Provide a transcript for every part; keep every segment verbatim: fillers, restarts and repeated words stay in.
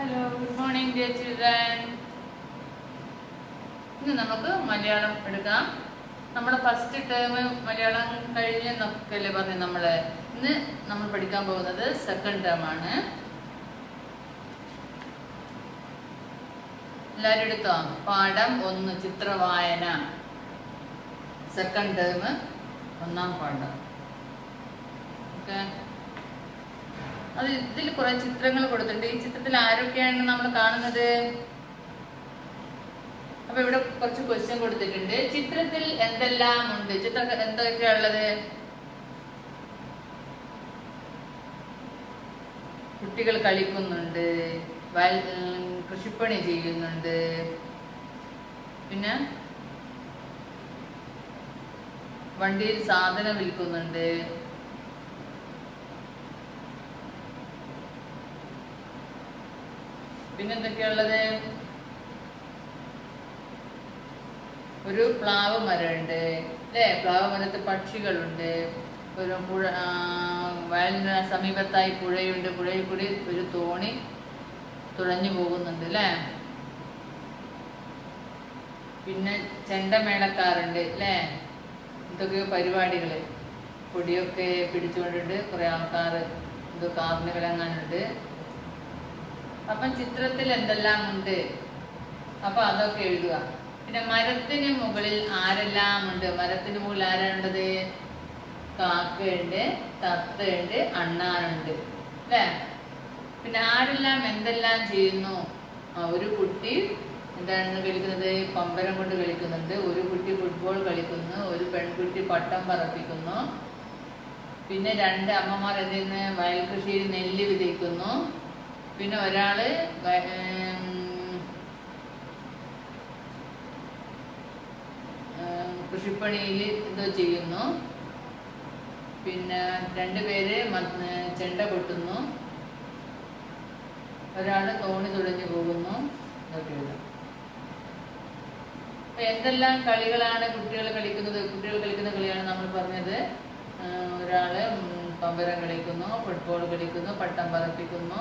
Hello, good morning dear children. ഇന്ന് നമുക്ക് മലയാളം എടുക്കാം. നമ്മുടെ ഫസ്റ്റ് ടേം മലയാളം കഴിഞ്ഞെന്നൊക്കെയല്ലേ പറഞ്ഞു നമ്മള്. ഇന്ന് നമ്മൾ പഠിക്കാൻ പോകുന്നത് സെക്കൻഡ് ടേം ആണ്. എല്ലാവരും എടുത്തോ? പാഠം ഒന്ന് ചിത്രവായന. സെക്കൻഡ് ടേം ഒന്നാം പാഠം. ഓക്കെ, അത് ഇതിൽ കുറെ ചിത്രങ്ങൾ കൊടുത്തിട്ടുണ്ട്. ഈ ചിത്രത്തിൽ ആരൊക്കെയാണ് നമ്മൾ കാണുന്നത്? അപ്പൊ ഇവിടെ കുറച്ച് ക്വസ്റ്റ്യൻ കൊടുത്തിട്ടുണ്ട്. ചിത്രത്തിൽ എന്തെല്ലാം ഉണ്ട്? ചിത്ര എന്തൊക്കെയാ ഉള്ളത്? കുട്ടികൾ കളിക്കുന്നുണ്ട്, വയൽ കൃഷിപ്പണി ചെയ്യുന്നുണ്ട്, പിന്നെ വണ്ടിയിൽ സാധനം വിൽക്കുന്നുണ്ട്, പിന്നെന്തൊക്കെയുള്ളത്? ഒരു പ്ലാവ് മരമുണ്ട് അല്ലേ? പ്ലാവ് മരത്ത് പക്ഷികളുണ്ട്. ഒരു പുഴ, വയലിന് സമീപത്തായി പുഴയുണ്ട്. പുഴയിൽ കൂടി ഒരു തോണി തുഴഞ്ഞു പോകുന്നുണ്ട് അല്ലേ? പിന്നെ ചെണ്ടമേളക്കാരുണ്ട് അല്ലേ? ഇതൊക്കെ പരിപാടികള്. പൊടിയൊക്കെ പിടിച്ചുകൊണ്ടിട്ട് കുറെ ആൾക്കാർ എന്തോ കാറിന് വിളങ്ങാനുണ്ട്. അപ്പം ചിത്രത്തിൽ എന്തെല്ലാം ഉണ്ട്? അപ്പൊ അതൊക്കെ എഴുതുക. പിന്നെ മരത്തിന് മുകളിൽ ആരെല്ലാം ഉണ്ട്? മരത്തിന് മുകളിൽ ആരാണുള്ളത്? കാക്കയുണ്ട്, തത്തയുണ്ട്, അണ്ണാനുണ്ട് അല്ലേ? പിന്നെ ആരെല്ലാം എന്തെല്ലാം ചെയ്യുന്നു? ആ, ഒരു കുട്ടി എന്താണ് കളിക്കുന്നത്? പമ്പരം കൊണ്ട് കളിക്കുന്നുണ്ട്. ഒരു കുട്ടി ഫുട്ബോൾ കളിക്കുന്നു. ഒരു പെൺകുട്ടി പട്ടം പറപ്പിക്കുന്നു. പിന്നെ രണ്ട് അമ്മമാർ എന്ത് ചെയ്യുന്നു? വയൽ കൃഷിയിൽ നെല്ല് വിതയ്ക്കുന്നു. പിന്നെ ഒരാള് കൃഷിപ്പണിയിൽ എന്തോ ചെയ്യുന്നു. പിന്നെ രണ്ടുപേര് ചെണ്ട കൊട്ടുന്നു. ഒരാള് തോണി തുഴഞ്ഞു പോകുന്നു. ഇതൊക്കെ എഴുതാം. അപ്പൊ എന്തെല്ലാം കളികളാണ് കുട്ടികൾ കളിക്കുന്നത്? കുട്ടികൾ കളിക്കുന്ന കളിയാണ് നമ്മൾ പറഞ്ഞത്. ഒരാള് പമ്പരം കളിക്കുന്നു, ഫുട്ബോൾ കളിക്കുന്നു, പട്ടം പറപ്പിക്കുന്നു.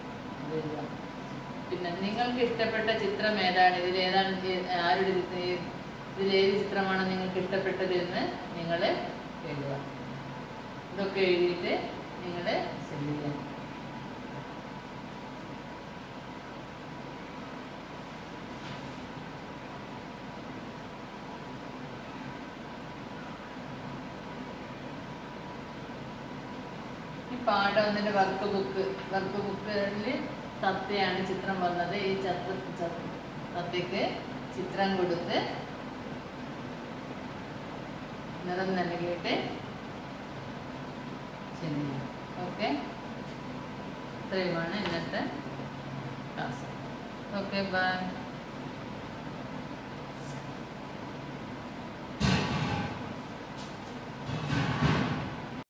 പിന്നെ നിങ്ങൾക്ക് ഇഷ്ടപ്പെട്ട ചിത്രം ഏതാണ്? ഇതിൽ ഏതാണ്? ആരുടെ ഇതിലേത് ചിത്രമാണ് നിങ്ങൾക്ക് ഇഷ്ടപ്പെട്ടത് എന്ന് നിങ്ങൾ എഴുതുക. ഇതൊക്കെ എഴുതിയിട്ട് നിങ്ങൾ സെൻഡ് ചെയ്യാം. ഈ പാഠം ഒന്നിന്റെ വർക്ക് ബുക്ക് വർക്ക് ബുക്കിൽ തത്തയാണ് ചിത്രം വന്നത്. ഈ ചത്ത തത്തയ്ക്ക് ചിത്രം കൊടുത്ത് നിറം നൽകിയിട്ട് ചെയ്യാം. ഓക്കെ, ഇത്രയുമാണ് ഇന്നത്തെ ക്ലാസ്. Okay, by.